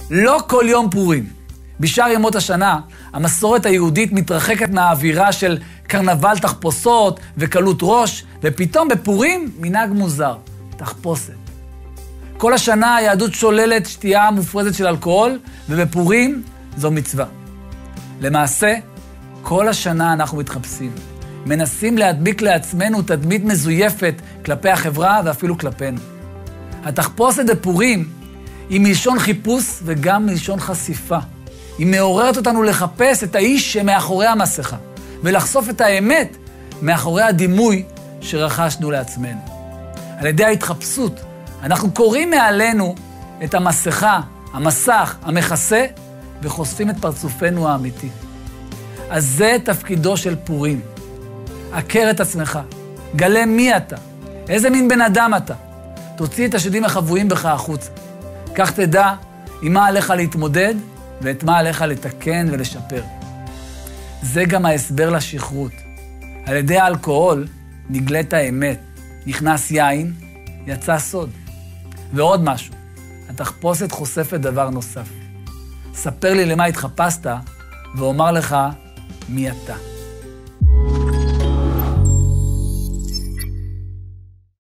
לא כל יום פורים. בשאר ימות השנה, המסורת היהודית מתרחקת מהאווירה של קרנבל תחפושות וקלות ראש, ופתאום בפורים מנהג מוזר, תחפושת. כל השנה היהדות שוללת שתייה מופרזת של אלכוהול, ובפורים זו מצווה. למעשה, כל השנה אנחנו מתחפשים. מנסים להדביק לעצמנו תדמית מזויפת כלפי החברה ואפילו כלפינו. התחפושת בפורים היא מלשון חיפוש וגם מלשון חשיפה. היא מעוררת אותנו לחפש את האיש שמאחורי המסכה, ולחשוף את האמת מאחורי הדימוי שרכשנו לעצמנו. על ידי ההתחפשות, אנחנו קוראים מעלינו את המסכה, המסך, המכסה, וחושפים את פרצופנו האמיתי. אז זה תפקידו של פורים. הכר את עצמך, גלה מי אתה, איזה מין בן אדם אתה. תוציא את השדים החבויים בך החוצה. כך תדע עם מה עליך להתמודד, ואת מה עליך לתקן ולשפר. זה גם ההסבר לשכרות. על ידי האלכוהול נגלית האמת, נכנס יין, יצא סוד. ועוד משהו, התחפושת חושפת דבר נוסף. ספר לי למה התחפשת, ואומר לך מי אתה.